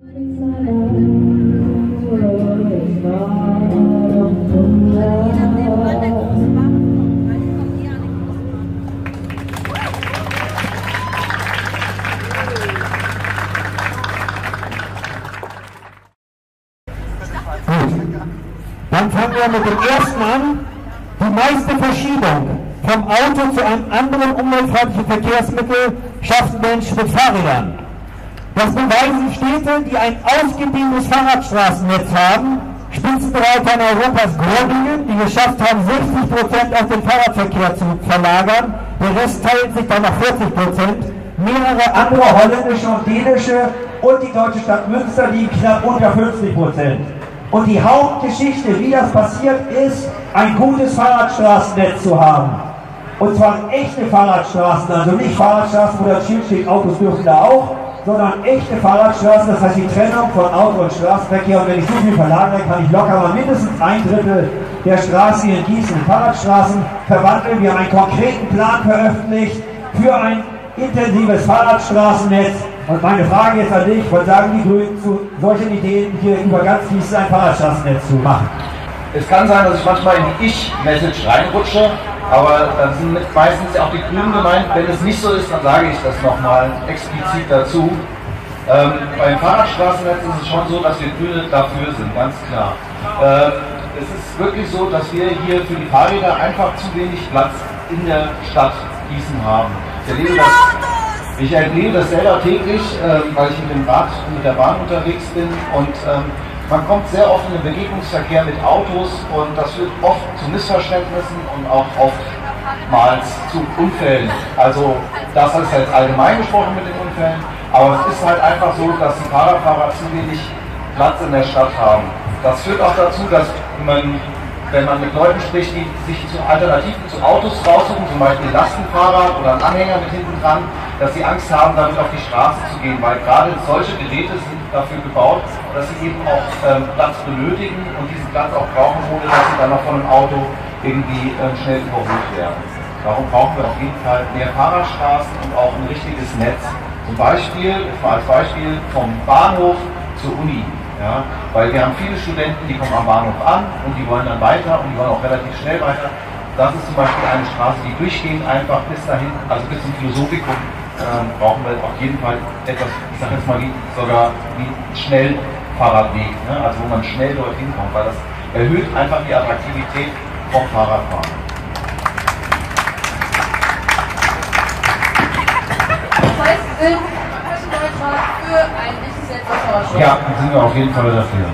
Dann fangen wir mit dem ersten an. Die meiste Verschiebung vom Auto zu einem anderen umweltfreundlichen Verkehrsmittel schafft Mensch mit Fahrrädern. Das beweisen Städte, die ein ausgedehntes Fahrradstraßennetz haben. Spitzenreiter in Europas Groningen, die geschafft haben, 60% auf den Fahrradverkehr zu verlagern. Der Rest teilt sich dann auf 40%. Mehrere andere holländische und dänische und die deutsche Stadt Münster liegen knapp unter 50%. Und die Hauptgeschichte, wie das passiert ist, ein gutes Fahrradstraßennetz zu haben. Und zwar echte Fahrradstraßen, also nicht Fahrradstraßen, wo das Schild steht, Autos dürfen da auch, sondern echte Fahrradstraßen, das heißt die Trennung von Auto- und Straßenverkehr. Und wenn ich so viel verlagere, kann ich locker mal mindestens 1/3 der Straßen hier in Gießen in Fahrradstraßen verwandeln. Wir haben einen konkreten Plan veröffentlicht für ein intensives Fahrradstraßennetz. Und meine Frage jetzt an dich, was sagen die Grünen zu solchen Ideen, hier über ganz Gießen ein Fahrradstraßennetz zu machen? Es kann sein, dass ich manchmal in die Ich-Message reinrutsche, aber dann sind meistens auch die Grünen gemeint. Wenn es nicht so ist, dann sage ich das nochmal explizit dazu. Beim Fahrradstraßennetz ist es schon so, dass wir Grüne dafür sind, ganz klar. Es ist wirklich so, dass wir hier für die Fahrräder einfach zu wenig Platz in der Stadt Gießen haben. Ich erlebe das selber täglich, weil ich mit dem Rad und mit der Bahn unterwegs bin, und man kommt sehr oft in den Begegnungsverkehr mit Autos und das führt oft zu Missverständnissen und auch oftmals zu Unfällen. Also das ist jetzt allgemein gesprochen mit den Unfällen, aber es ist halt einfach so, dass die Fahrradfahrer zu wenig Platz in der Stadt haben. Das führt auch dazu, dass man, wenn man mit Leuten spricht, die sich zu Alternativen zu Autos raussuchen, zum Beispiel ein Lastenfahrrad oder ein Anhänger mit hinten dran, dass sie Angst haben, damit auf die Straße zu gehen, weil gerade solche Geräte sind dafür gebaut, dass sie eben auch Platz benötigen und diesen Platz auch brauchen, ohne dass sie dann noch von einem Auto irgendwie schnell überholt werden. Darum brauchen wir auf jeden Fall mehr Fahrradstraßen und auch ein richtiges Netz. Zum Beispiel, jetzt mal als Beispiel, vom Bahnhof zur Uni. Ja, weil wir haben viele Studenten, die kommen am Bahnhof an und die wollen dann weiter und die wollen auch relativ schnell weiter. Das ist zum Beispiel eine Straße, die durchgehend einfach bis dahin, also bis zum Philosophikum, brauchen wir auf jeden Fall etwas, ich sage jetzt mal sogar wie ein Schnellfahrradweg, ne? Also wo man schnell dorthin kommt, weil das erhöht einfach die Attraktivität vom Fahrradfahren. Das heißt, Sie sind Kostenneutral für ein echtes Netz aus Fahrradstraßen? Ja, sind wir auf jeden Fall dafür.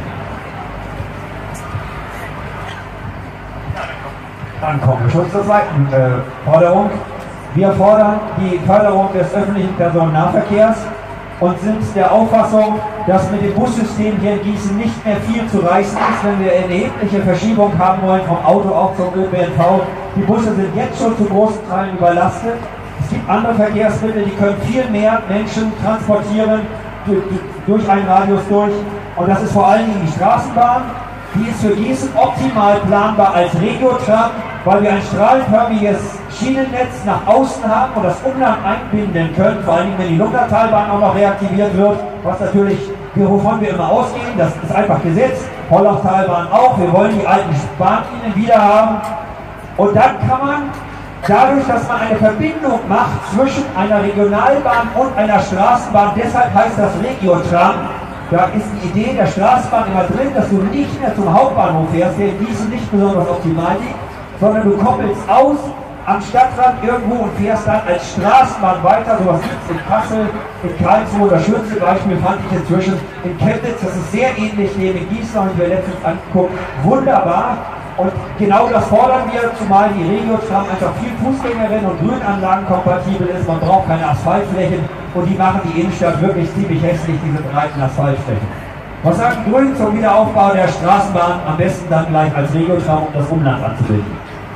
Dann kommen wir schon zur zweiten Forderung. Wir fordern die Förderung des öffentlichen Personennahverkehrs und sind der Auffassung, dass mit dem Bussystem hier in Gießen nicht mehr viel zu reißen ist, wenn wir eine erhebliche Verschiebung haben wollen vom Auto auch zum ÖPNV. Die Busse sind jetzt schon zu großen Teilen überlastet. Es gibt andere Verkehrsmittel, die können viel mehr Menschen transportieren durch einen Radius durch. Und das ist vor allen Dingen die Straßenbahn. Die ist für Gießen optimal planbar als Regiotram, weil wir ein strahlenförmiges Schienennetz nach außen haben und das Umland einbinden können, vor allen Dingen, wenn die Lungertalbahn auch noch reaktiviert wird, was natürlich, wovon wir immer ausgehen, das ist einfach Gesetz, Hollachtalbahn auch, wir wollen die alten Bahnlinien wieder haben. Und dann kann man, dadurch, dass man eine Verbindung macht zwischen einer Regionalbahn und einer Straßenbahn, deshalb heißt das Regiotram, da ist die Idee der Straßenbahn immer drin, dass du nicht mehr zum Hauptbahnhof fährst, der in Gießen nicht besonders optimal liegt, sondern du koppelst aus am Stadtrand irgendwo und fährst dann als Straßenbahn weiter. Sowas gibt es in Kassel, in Karlsruhe. Das schönste Beispiel fand ich inzwischen in Chemnitz. Das ist sehr ähnlich dem in Gießen, haben wir letztens angeguckt. Wunderbar. Und genau das fordern wir, zumal die Regiotram einfach viel Fußgängerinnen und Grünanlagen kompatibel ist. Man braucht keine Asphaltflächen und die machen die Innenstadt wirklich ziemlich hässlich, diese breiten Asphaltflächen. Was sagen die Grünen zum Wiederaufbau der Straßenbahn? Am besten dann gleich als Regiotram, um das Umland anzubilden.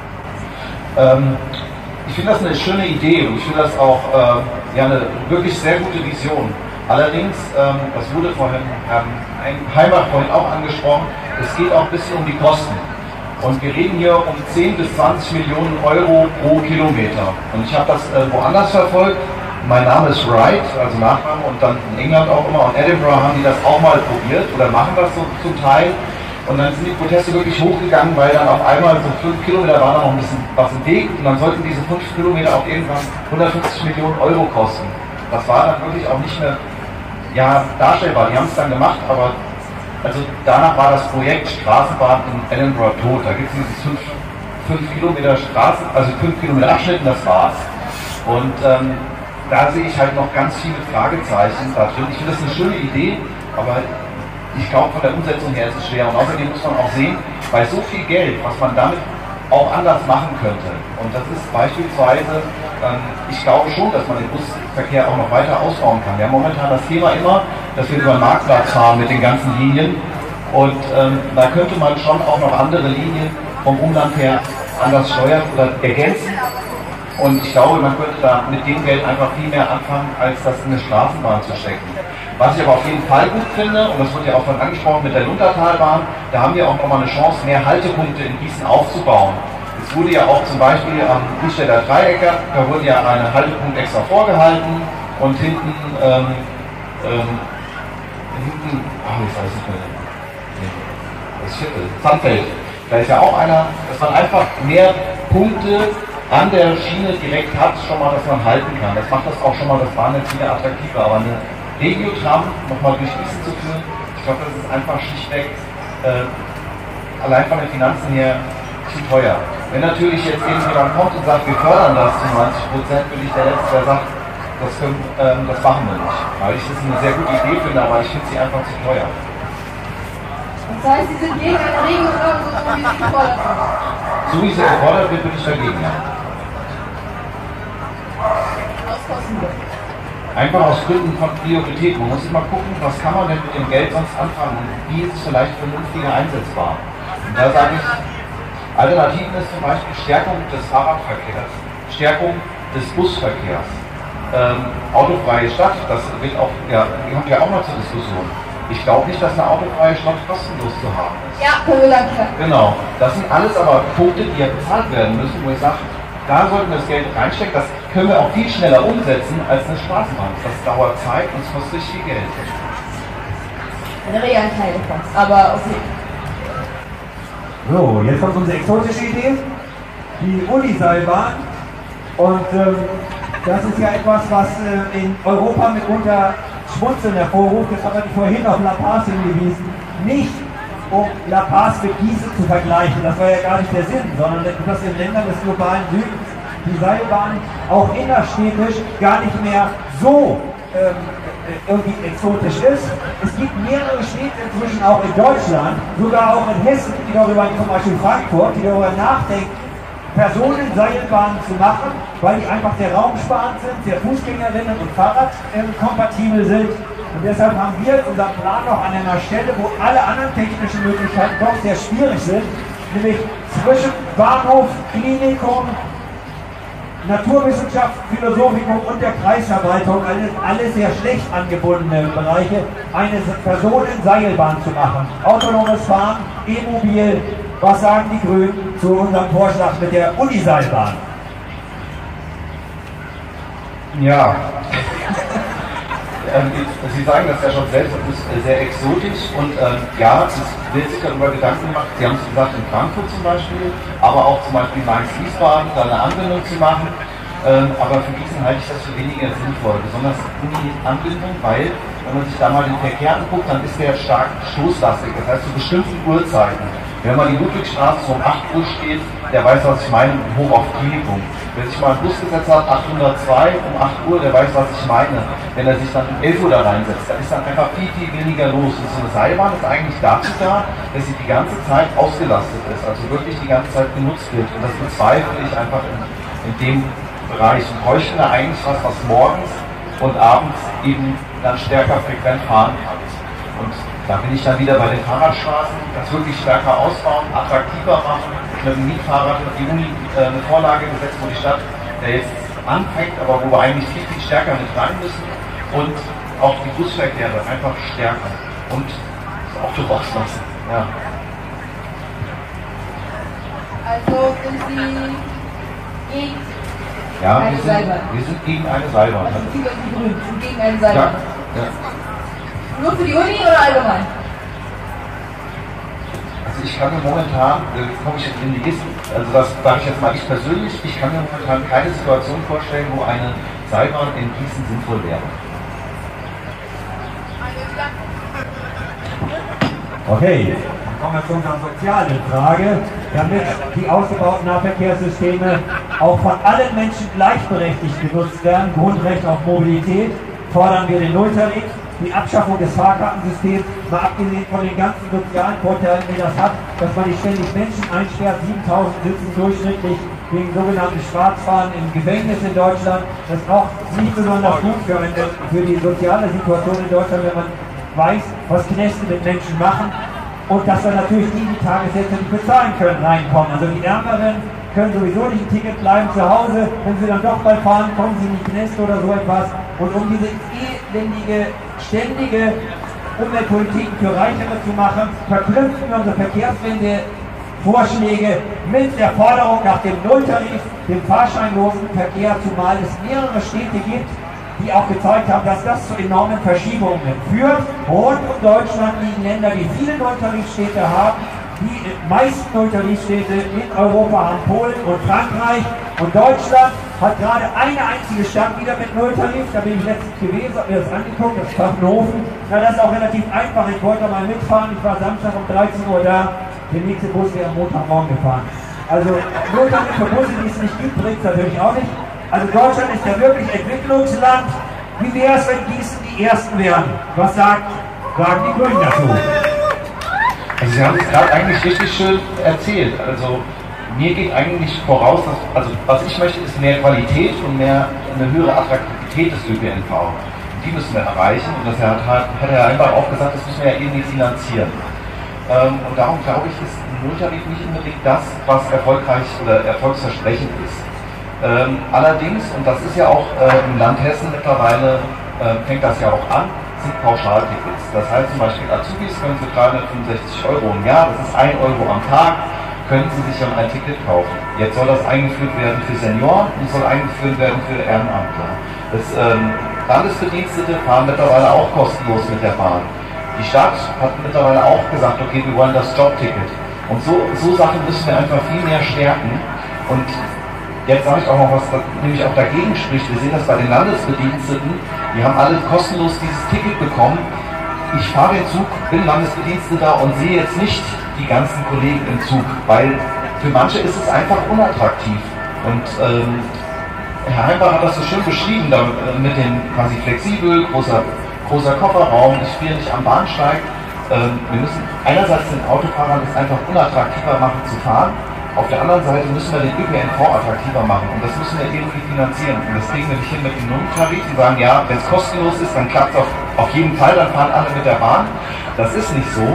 Ich finde das eine schöne Idee und ich finde das auch eine wirklich sehr gute Vision. Allerdings, das wurde vorhin Herrn Heimbach vorhin auch angesprochen, es geht auch ein bisschen um die Kosten. Und wir reden hier um 10 bis 20 Millionen Euro pro Kilometer. Und ich habe das woanders verfolgt. mein Name ist Wright, also Nachname, und dann in England auch immer, und Edinburgh haben die das auch mal probiert oder machen das so zum Teil. Und dann sind die Proteste wirklich hochgegangen, weil dann auf einmal so 5 Kilometer war da noch ein bisschen was im Weg, und dann sollten diese 5 Kilometer auch irgendwann 150 Millionen Euro kosten. Das war dann wirklich auch nicht mehr darstellbar. Die haben es dann gemacht, aber also danach war das Projekt Straßenbahn in Edinburgh tot. Da gibt es dieses 5 Kilometer Straßen, also 5 Kilometer Abschnitten, das war's. Und da sehe ich halt noch ganz viele Fragezeichen da drin. Ich finde das eine schöne Idee, aber ich glaube, von der Umsetzung her ist es schwer. Und außerdem muss man auch sehen, bei so viel Geld, was man damit auch anders machen könnte. Und das ist beispielsweise, ich glaube schon, dass man den Busverkehr auch noch weiter ausbauen kann. Wir haben momentan das Thema immer, dass wir über den Marktplatz fahren mit den ganzen Linien. Und da könnte man schon auch noch andere Linien vom Umland her anders steuern oder ergänzen. Und ich glaube, man könnte da mit dem Geld einfach viel mehr anfangen, als das in eine Straßenbahn zu stecken. Was ich aber auf jeden Fall gut finde, und das wird ja auch von angesprochen mit der Luntertalbahn, da haben wir auch nochmal eine Chance, mehr Haltepunkte in Gießen aufzubauen. Es wurde ja auch zum Beispiel am Riedstädter Dreiecker, da wurde ja ein Haltepunkt extra vorgehalten, und hinten, ich weiß nicht mehr, das Viertel, Sandfeld, da ist ja auch einer, dass man einfach mehr Punkte an der Schiene direkt hat, schon mal, dass man halten kann. Das macht das auch schon mal das Bahnnetz wieder attraktiver. Aber eine Regio-Tram nochmal durch Gießen zu führen, ich glaube, das ist einfach schlichtweg allein von den Finanzen her zu teuer. Wenn natürlich jetzt irgendjemand kommt und sagt, wir fördern das zu 90%, bin ich der Letzte, der sagt, das machen wir nicht. Weil ich das eine sehr gute Idee finde, aber ich finde sie einfach zu teuer. Das heißt, Sie sind gegen eine Regio-Tram, so wie sie gefordert wird? So wie sie gefordert wird, bin ich dagegen, ja. Einfach aus Gründen von Priorität. Man muss immer gucken, was kann man denn mit dem Geld sonst anfangen und wie ist es vielleicht vernünftiger einsetzbar. Und da sage ich, Alternativen ist zum Beispiel Stärkung des Fahrradverkehrs, Stärkung des Busverkehrs, autofreie Stadt, das wird auch, ja, die haben ja auch mal zur Diskussion. Ich glaube nicht, dass eine autofreie Stadt kostenlos zu haben ist. Ja, können wir lang klar. Genau, das sind alles aber Punkte, die ja bezahlt werden müssen, wo ich sage, da sollten wir das Geld reinstecken, das können wir auch viel schneller umsetzen als eine Straßenbahn. Das dauert Zeit und es kostet viel Geld. Eine reale Teil davon, aber okay. So, jetzt kommt unsere exotische Idee, die Uniseilbahn. Und das ist ja etwas, was in Europa mitunter Schmunzeln hervorruft. Das haben wir vorhin auf La Paz hingewiesen. Nicht um La Paz mit Gießen zu vergleichen, das war ja gar nicht der Sinn, sondern dass in Ländern des globalen Südens die Seilbahn auch innerstädtisch gar nicht mehr so irgendwie exotisch ist. Es gibt mehrere Städte inzwischen auch in Deutschland, sogar auch in Hessen, die darüber, zum Beispiel Frankfurt, die darüber nachdenken, Personenseilbahnen zu machen, weil die einfach sehr raumsparend sind, sehr Fußgängerinnen und Fahrradkompatibel sind. Und deshalb haben wir unseren Plan noch an einer Stelle, wo alle anderen technischen Möglichkeiten doch sehr schwierig sind, nämlich zwischen Bahnhof, Klinikum, Naturwissenschaft, Philosophikum und der Kreisverwaltung, alle sehr schlecht angebundene Bereiche, eine Personenseilbahn zu machen. Autonomes Fahren, E-Mobil, was sagen die Grünen zu unserem Vorschlag mit der Uniseilbahn? Ja, Sie sagen das ja schon selbst, das ist sehr exotisch und ja, es wird sich darüber Gedanken gemacht, Sie haben es gesagt in Frankfurt zum Beispiel, aber auch zum Beispiel Mainz-Wiesbaden, da eine Anbindung zu machen, aber für Gießen halte ich das für weniger sinnvoll, besonders die Anbindung, weil, wenn man sich da mal den Verkehr anguckt, dann ist der stark stoßlastig, das heißt zu bestimmten Uhrzeiten. Wenn man die Ludwigstraße so um 8 Uhr steht, der weiß, was ich meine, hoch auf Klinikum. Wer sich mal einen Bus gesetzt hat, 802 um 8 Uhr, der weiß, was ich meine. Wenn er sich dann um 11 Uhr da reinsetzt, dann ist dann einfach viel, viel weniger los. Und so eine Seilbahn ist eigentlich dazu da, dass sie die ganze Zeit ausgelastet ist, also wirklich die ganze Zeit genutzt wird. Und das bezweifle ich einfach in dem Bereich. Und bräuchten da eigentlich was morgens und abends eben dann stärker frequent fahren kann. Und da bin ich dann wieder bei den Fahrradstraßen, das wirklich stärker ausbauen, attraktiver machen, mit dem Mietfahrrad und die Uni eine Vorlage gesetzt, wo die Stadt, der jetzt anfängt, aber wo wir eigentlich viel, viel stärker mit rein müssen und auch die Busverkehre einfach stärker und das Auto rauslassen. Ja. Also sind Sie gegen Ja, Eine Seilbahn. wir sind gegen eine Seilbahn. Also Sie und die Grünen sind gegen eine Seilbahn. Ja. Nur für die Uni oder allgemein? Also ich kann mir momentan, komme ich jetzt in die Liste, also das sage ich jetzt mal ich persönlich, ich kann mir momentan keine Situation vorstellen, wo eine Seilbahn in Gießen sinnvoll wäre. Okay, dann kommen wir zu unserer sozialen Frage. Damit die ausgebauten Nahverkehrssysteme auch von allen Menschen gleichberechtigt genutzt werden, Grundrecht auf Mobilität, fordern wir den Nulltarif, die Abschaffung des Fahrkartensystems, mal abgesehen von den ganzen sozialen Vorteilen, die das hat, dass man nicht ständig Menschen einsperrt, 7000 sitzen durchschnittlich wegen sogenannten Schwarzfahren im Gefängnis in Deutschland. Das ist auch nicht besonders gut für die soziale Situation in Deutschland, wenn man weiß, was Knäste mit Menschen machen und dass wir natürlich die Tagessätze nicht bezahlen können, reinkommen. Also die Ärmeren können sowieso nicht ein Ticket bleiben zu Hause, wenn sie dann doch mal fahren, kommen sie in die Knäste oder so etwas. Und um diese elendige, ständige Umweltpolitik für Reichere zu machen, verknüpfen wir unsere Verkehrswende-Vorschläge mit der Forderung nach dem Nulltarif, dem fahrscheinlosen Verkehr, zumal es mehrere Städte gibt, die auch gezeigt haben, dass das zu enormen Verschiebungen führt. Rund um Deutschland liegen Länder, die viele Nulltarifstädte haben. Die meisten Nulltarifstädte in Europa haben Polen und Frankreich. Und Deutschland hat gerade eine einzige Stadt wieder mit Nulltarif. Da bin ich letztens gewesen, habe mir das angeguckt, das ist Pfaffenhofen. Na, das ist auch relativ einfach. Ich wollte mal mitfahren. Ich war Samstag um 13 Uhr da. Der nächste Bus wäre am Montagmorgen gefahren. Also Nulltarif für Busse, die es nicht gibt, bringt es natürlich auch nicht. Also Deutschland ist ja wirklich Entwicklungsland. Wie wäre es, wenn Gießen die Ersten wären? Was sagen die Grünen dazu? Also Sie haben es gerade eigentlich richtig schön erzählt. Also mir geht eigentlich voraus, dass, also was ich möchte, ist mehr Qualität und eine höhere Attraktivität des ÖPNV. Und die müssen wir erreichen. Und das hat Herr Heimbach auch gesagt, das müssen wir ja irgendwie finanzieren. Und darum glaube ich, ist ein Nulltarif nicht unbedingt das, was erfolgreich oder erfolgsversprechend ist. Allerdings, und das ist ja auch im Land Hessen mittlerweile, fängt das ja auch an, sind Pauschaltickets. Das heißt zum Beispiel Azubis können für 365 € im Jahr, das ist 1 € am Tag, können sie sich dann ein Ticket kaufen. Jetzt soll das eingeführt werden für Senioren und soll eingeführt werden für Ehrenamtler. Landesbedienstete fahren mittlerweile auch kostenlos mit der Bahn. Die Stadt hat mittlerweile auch gesagt, okay, wir wollen das Jobticket. Und so Sachen müssen wir einfach viel mehr stärken. Und jetzt sage ich auch noch was, nämlich auch dagegen spricht. Wir sehen das bei den Landesbediensteten. Die haben alle kostenlos dieses Ticket bekommen. Ich fahre den Zug, bin Landesbediensteter und sehe jetzt nicht die ganzen Kollegen im Zug, weil für manche ist es einfach unattraktiv. Und Herr Heimbach hat das so schön beschrieben, mit dem quasi flexibel, großer Kofferraum, ich friere nicht am Bahnsteig. Wir müssen einerseits den Autofahrern es einfach unattraktiver machen zu fahren. Auf der anderen Seite müssen wir den ÖPNV attraktiver machen und das müssen wir irgendwie finanzieren. Und das kriegen wir nicht hin mit dem Nulltarif und sagen, ja, wenn es kostenlos ist, dann klappt es auf jeden Fall, dann fahren alle mit der Bahn. Das ist nicht so.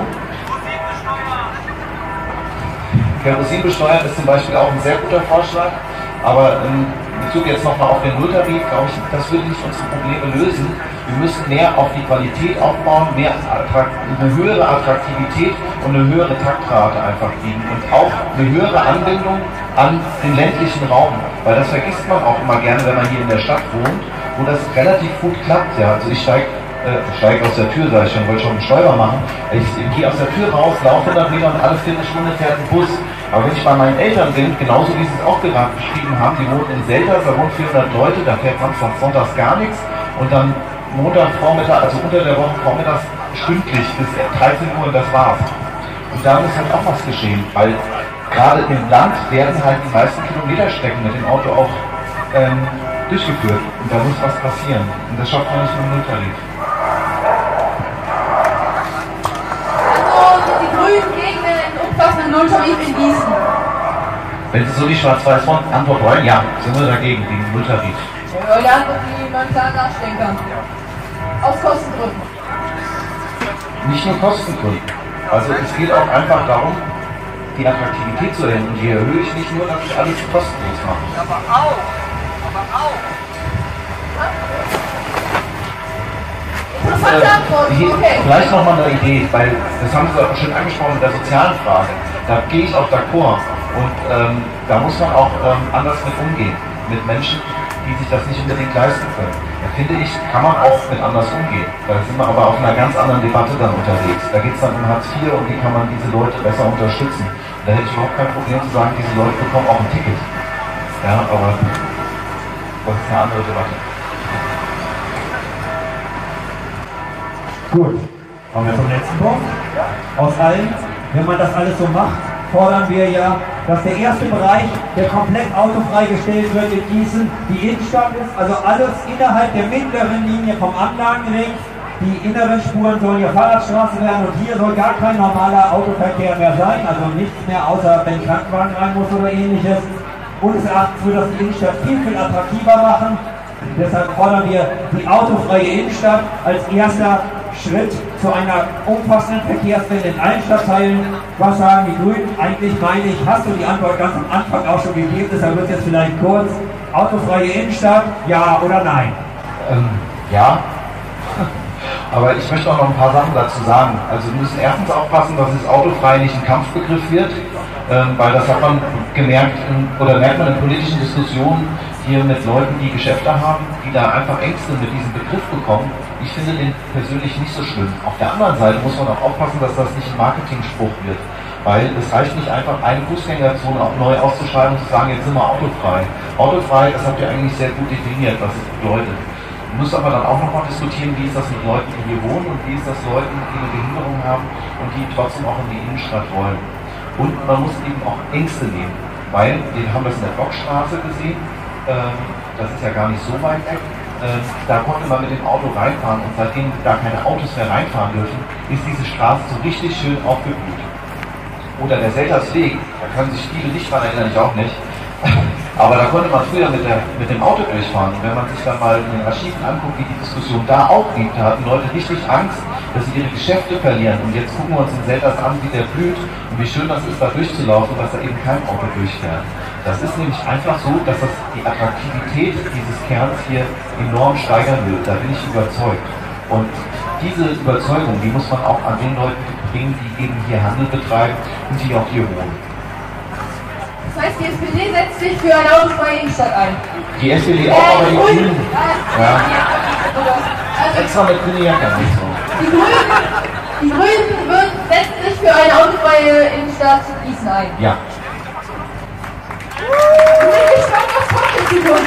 Kerosin besteuern ist zum Beispiel auch ein sehr guter Vorschlag, aber in Bezug jetzt nochmal auf den Nulltarif, glaube ich, das würde nicht unsere Probleme lösen. Wir müssen mehr auf die Qualität aufbauen, eine höhere Attraktivität und eine höhere Taktrate einfach kriegen und auch eine höhere Anbindung an den ländlichen Raum, weil das vergisst man auch immer gerne, wenn man hier in der Stadt wohnt, wo das relativ gut klappt. Ja. Also ich steige aus der Tür, sage ich schon, wollte schon einen Stäuber machen. Ich gehe aus der Tür raus, laufe 100 Meter und alle Viertelstunde fährt ein Bus. Aber wenn ich bei meinen Eltern bin, genauso wie sie es auch gerade beschrieben haben, die wohnen in Selters, da wohnen 400 Leute, da fährt Samstag, Sonntags gar nichts und dann Montagvormittag, also unter der Woche vormittags stündlich bis 13 Uhr und das war's. Und da muss halt auch was geschehen, weil gerade im Land werden halt die meisten Kilometerstrecken mit dem Auto auch durchgeführt und da muss was passieren und das schafft man nicht mit dem Nulltarif. Also die Grünen gegen den umfassenden Nulltarif in Gießen. Wenn Sie so die Schwarz-Weiß-Antwort wollen, ja, sind wir dagegen, gegen den Nulltarif. Ja, die Antwort, die man klar nachstellen kann. Aus Kostengründen. Nicht nur Kostengründen. Also es geht auch einfach darum, die Attraktivität zu erhöhen. Und die erhöhe ich nicht nur, dass ich alles kostenlos mache. Aber auch. Interessante Antwort, okay. Vielleicht nochmal eine Idee, weil das haben Sie auch schon angesprochen mit der sozialen Frage. Da gehe ich auch d'accord. Und da muss man auch anders mit umgehen. mit Menschen, die sich das nicht unbedingt leisten können. Da finde ich, kann man auch mit anders umgehen. Da sind wir aber auf einer ganz anderen Debatte dann unterwegs. Da geht es dann um Hartz IV und wie kann man diese Leute besser unterstützen. Da hätte ich überhaupt kein Problem zu sagen, diese Leute bekommen auch ein Ticket. Ja, aber das ist eine andere Debatte. Gut, kommen wir zum letzten Punkt. Aus allen, wenn man das alles so macht, fordern wir ja, dass der erste Bereich, der komplett autofrei gestellt wird in Gießen, die Innenstadt ist, also alles innerhalb der mittleren Linie vom Anlagenring. Die inneren Spuren sollen ja Fahrradstraße werden und hier soll gar kein normaler Autoverkehr mehr sein, also nichts mehr, außer wenn Krankenwagen rein muss oder ähnliches. Unseres Erachtens würde das die Innenstadt viel, viel attraktiver machen. Deshalb fordern wir die autofreie Innenstadt als erster Schritt zu einer umfassenden Verkehrswende in allen Stadtteilen. Was sagen die Grünen? Eigentlich meine ich, hast du die Antwort ganz am Anfang auch schon gegeben, deshalb wird es jetzt vielleicht kurz. Autofreie Innenstadt, ja oder nein? Ja. Aber ich möchte auch noch ein paar Sachen dazu sagen. Also wir müssen erstens aufpassen, dass es autofrei nicht ein Kampfbegriff wird, weil das hat man gemerkt, oder merkt man in politischen Diskussionen hier mit Leuten, die Geschäfte haben, die da einfach Ängste mit diesem Begriff bekommen. Ich finde den persönlich nicht so schlimm. Auf der anderen Seite muss man auch aufpassen, dass das nicht ein Marketingspruch wird. Weil es reicht nicht einfach, eine Fußgängerzone auch neu auszuschreiben und zu sagen, jetzt sind wir autofrei. Autofrei, das habt ihr eigentlich sehr gut definiert, was es bedeutet. Man muss aber dann auch nochmal diskutieren, wie ist das mit Leuten, die hier wohnen und wie ist das Leuten, die eine Behinderung haben und die trotzdem auch in die Innenstadt wollen. Und man muss eben auch Ängste nehmen, weil wir haben das in der Blockstraße gesehen, das ist ja gar nicht so weit weg, da konnte man mit dem Auto reinfahren und seitdem da keine Autos mehr reinfahren dürfen, ist diese Straße so richtig schön aufgeblüht. Oder der Seltersweg, da können sich viele nicht dran erinnern, ich auch nicht. Aber da konnte man früher mit dem Auto durchfahren. Und wenn man sich dann mal in den Archiven anguckt, wie die Diskussion da auch lief, da hatten Leute richtig Angst, dass sie ihre Geschäfte verlieren. Und jetzt gucken wir uns den Selters an, wie der blüht und wie schön das ist, da durchzulaufen, dass da eben kein Auto durchfährt. Das ist nämlich einfach so, dass das die Attraktivität dieses Kerns hier enorm steigern will. Da bin ich überzeugt. Und diese Überzeugung, die muss man auch an den Leuten bringen, die eben hier Handel betreiben und die auch hier wohnen. Das heißt, die SPD setzt sich für eine autofreie Innenstadt ein. Die SPD auch, aber die Grünen. Ja. Also, Extra mit grünen Jacken nicht so. die Grünen setzen sich für eine autofreie Innenstadt Gießen ein. Ja. Ich bin gespannt aufs Publikum.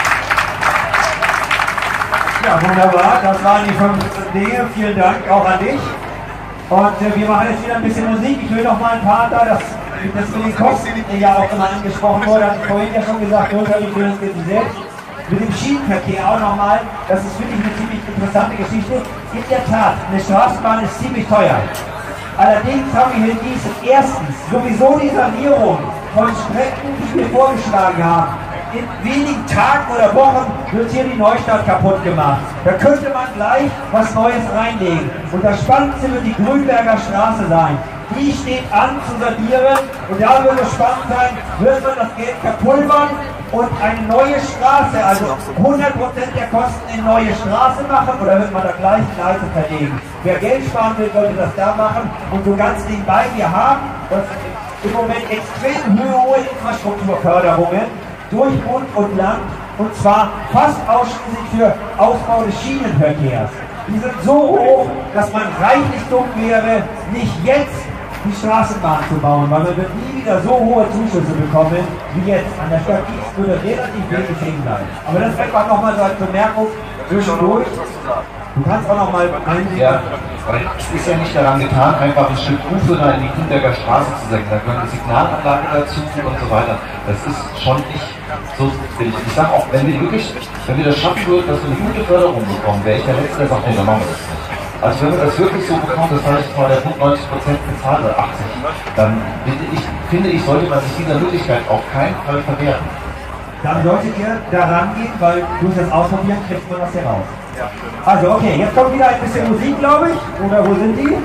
Ja, wunderbar. Das waren die 5 Dinge. Vielen Dank auch an dich. Und wir machen jetzt wieder ein bisschen Musik. Ich will noch mal ein paar da, das mit den Kosten, die ja auch immer angesprochen wurde, habe ich vorhin ja schon gesagt, Rotary für das selbst. Mit dem Schienenverkehr auch nochmal, das ist wirklich eine ziemlich interessante Geschichte. In der Tat, eine Straßenbahn ist ziemlich teuer. Allerdings haben wir hier in Gießen erstens sowieso die Sanierung von Strecken, die wir vorgeschlagen haben. In wenigen Tagen oder Wochen wird hier die Neustadt kaputt gemacht. Da könnte man gleich was Neues reinlegen. Und das Spannendste wird die Grünberger Straße sein. Die steht an zu sanieren und da wird es spannend sein, wird man das Geld verpulvern und eine neue Straße, also 100% der Kosten in neue Straße machen oder wird man da gleich Gleise verlegen? Wer Geld sparen will, sollte das da machen und so ganz nebenbei, wir haben das im Moment extrem hohe Infrastrukturförderungen durch Bund und Land und zwar fast ausschließlich für Ausbau des Schienenverkehrs. Die sind so hoch, dass man reichlich dumm wäre, nicht jetzt die Straßenbahn zu bauen, weil man wird nie wieder so hohe Zuschüsse bekommen wie jetzt. An der Stadt Gießen würde relativ wenig hängen bleiben. Aber das einfach nochmal so als Bemerkung zwischendurch. Du kannst auch nochmal einsehen. Ja, weil es ist ja nicht daran getan, einfach ein Stück Ufer da in die Grünberger Straße zu senken. Da gehört eine Signalanlage dazu und so weiter. Das ist schon nicht so billig. Ich sage auch, wenn wir das schaffen würden, dass wir eine gute Förderung bekommen, wäre ich der Letzte, der sagt, nee, dann machen wir das nicht. Also wenn wir das wirklich so bekommen, das heißt, mal der Bund 90% bezahlt oder 80%, dann finde ich, sollte man sich dieser Möglichkeit auf keinen Fall verwehren. Dann solltet ihr da rangehen, weil durch das Ausprobieren kriegt man das hier raus. Also okay, jetzt kommt wieder ein bisschen Musik, glaube ich. Oder wo sind die?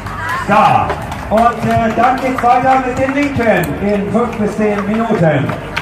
Da. Und dann geht's weiter mit den Linken in 5 bis 10 Minuten.